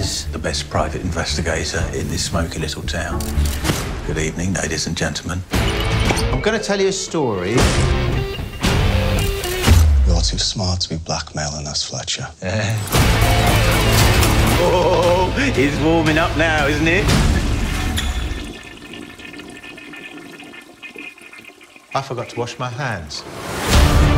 is the best private investigator in this smoky little town. Good evening, ladies and gentlemen. I'm going to tell you a story. You're too smart to be blackmailing us, Fletcher. Oh, it's warming up now, isn't it? I forgot to wash my hands.